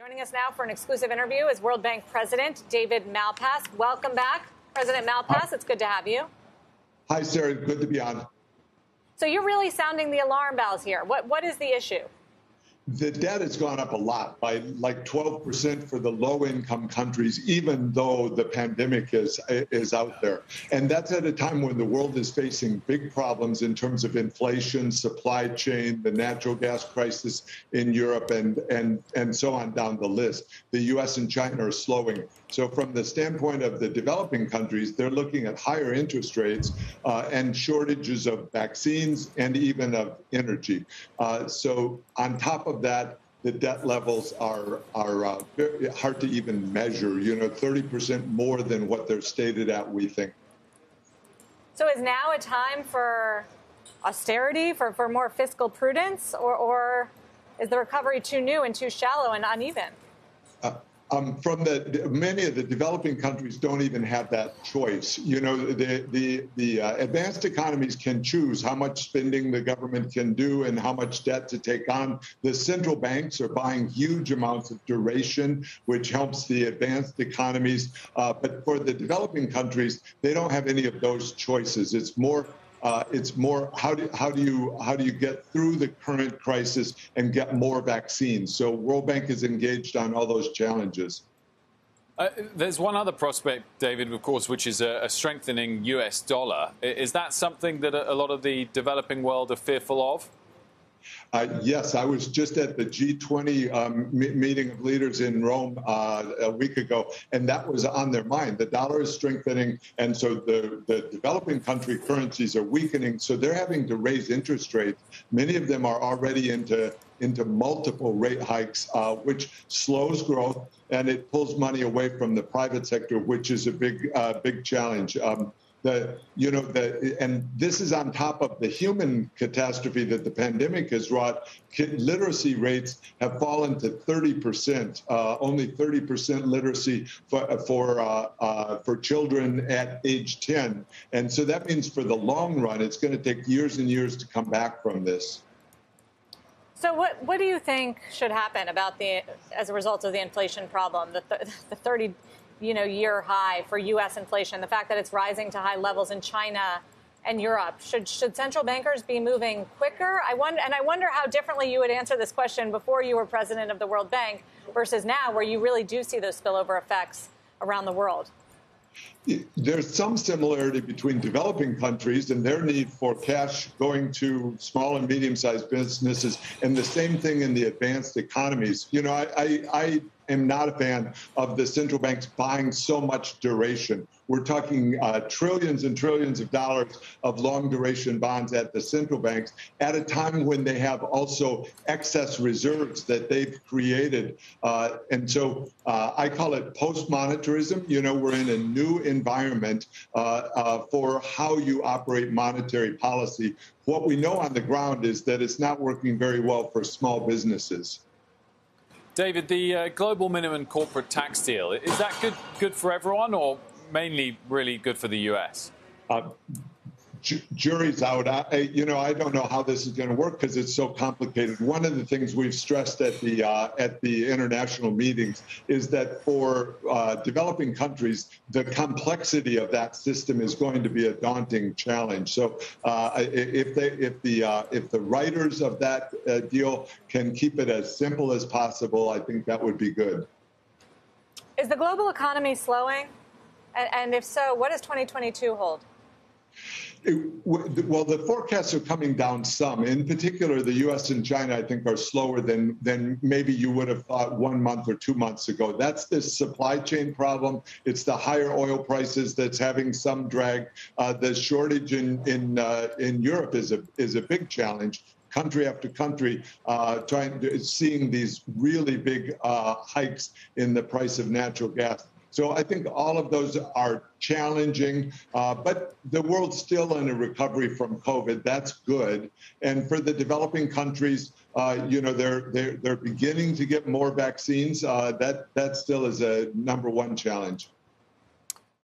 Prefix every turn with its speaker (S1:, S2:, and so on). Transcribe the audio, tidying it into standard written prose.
S1: Joining us now for an exclusive interview is World Bank President David Malpass. Welcome back, President Malpass. It's good to have you.
S2: Hi, Sarah. Good to be on.
S1: So you're really sounding the alarm bells here. What is the issue?
S2: The debt has gone up a lot, by like 12% for the low-income countries, even though the pandemic is out there. And that's at a time when the world is facing big problems in terms of inflation, supply chain, the natural gas crisis in Europe, and so on down the list. The U.S. and China are slowing. So from the standpoint of the developing countries, they're looking at higher interest rates and shortages of vaccines and even of energy. So on top of that, the debt levels are very hard to even measure, 30% more than what they're stated at, we think.
S1: So is now a time for austerity, for more fiscal prudence, or is the recovery too new and too shallow and uneven?
S2: Many of the developing countries don't even have that choice. The advanced economies can choose how much spending the government can do and how much debt to take on. The central banks are buying huge amounts of duration, which helps the advanced economies. But for the developing countries, they don't have any of those choices. It's more how do you get through the current crisis and get more vaccines? So World Bank is engaged on all those challenges.
S3: There's one other prospect, David, of course, which is a strengthening US dollar. Is that something that a lot of the developing world are fearful of?
S2: Yes, I was just at the G20 meeting of leaders in Rome a week ago, and that was on their mind. The dollar is strengthening, and so the developing country currencies are weakening, so they're having to raise interest rates. Many of them are already into multiple rate hikes, which slows growth, and it pulls money away from the private sector, which is a big challenge. And this is on top of the human catastrophe that the pandemic has wrought. Literacy rates have fallen to 30%, only 30% literacy for children at age 10. And so that means for the long run, it's going to take years and years to come back from this.
S1: So what do you think should happen as a result of the inflation problem, the 30-year high for U.S. inflation, the fact that it's rising to high levels in China and Europe? Should central bankers be moving quicker? I wonder how differently you would answer this question before you were president of the World Bank versus now, where you really do see those spillover effects around the world.
S2: There's some similarity between developing countries and their need for cash going to small and medium-sized businesses, and the same thing in the advanced economies. I am not a fan of the central banks buying so much duration. We're talking trillions and trillions of dollars of long duration bonds at the central banks at a time when they have also excess reserves that they've created. And so I call it post-monetarism. We're in a new environment for how you operate monetary policy. What we know on the ground is that it's not working very well for small businesses.
S3: David, the global minimum corporate tax deal, is that good for everyone or mainly really good for the U.S.?
S2: Jury's out. I don't know how this is going to work because it's so complicated. One of the things we've stressed at the international meetings is that for developing countries, the complexity of that system is going to be a daunting challenge. So if the writers of that deal can keep it as simple as possible, I think that would be good.
S1: Is the global economy slowing? And if so, what does 2022 hold?
S2: Well, the forecasts are coming down some. In particular, the U.S. and China, I think, are slower than maybe you would have thought 1 month or 2 months ago. That's the supply chain problem. It's the higher oil prices that's having some drag. The shortage in Europe is a big challenge. Country after country seeing these really big hikes in the price of natural gas. So I think all of those are challenging, but the world's still in a recovery from COVID. That's good. And for the developing countries, they're beginning to get more vaccines. That still is a #1 challenge.